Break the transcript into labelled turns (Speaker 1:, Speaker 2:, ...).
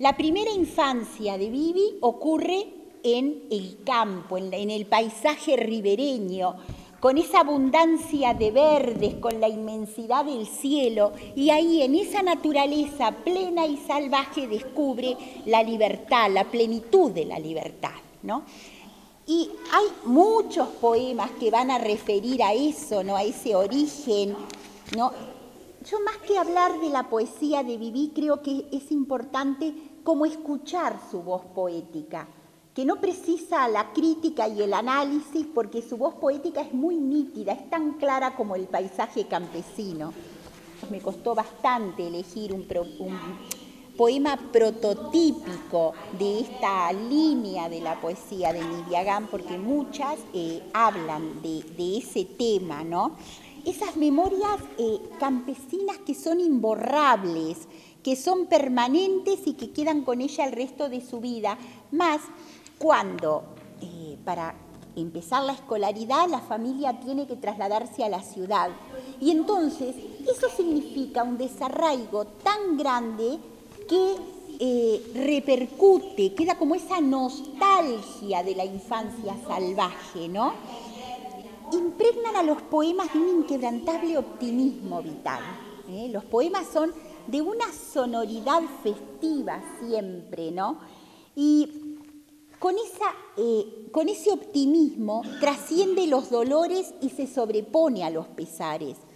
Speaker 1: La primera infancia de Vivi ocurre en el campo, en el paisaje ribereño, con esa abundancia de verdes, con la inmensidad del cielo, y ahí en esa naturaleza plena y salvaje descubre la libertad, la plenitud de la libertad, ¿no? Y hay muchos poemas que van a referir a eso, ¿no? A ese origen, ¿no? Yo más que hablar de la poesía de Vivi, creo que es importante como escuchar su voz poética, que no precisa la crítica y el análisis, porque su voz poética es muy nítida, es tan clara como el paisaje campesino. Me costó bastante elegir un poema prototípico de esta línea de la poesía de Nidia Gam, porque muchas hablan de ese tema, ¿no? Esas memorias campesinas que son imborrables, que son permanentes y que quedan con ella el resto de su vida, más cuando para empezar la escolaridad la familia tiene que trasladarse a la ciudad. Y entonces eso significa un desarraigo tan grande que repercute, queda como esa nostalgia de la infancia salvaje, ¿no? Impregnan a los poemas de un inquebrantable optimismo vital. Los poemas son de una sonoridad festiva siempre, ¿no? Y con ese optimismo trasciende los dolores y se sobrepone a los pesares.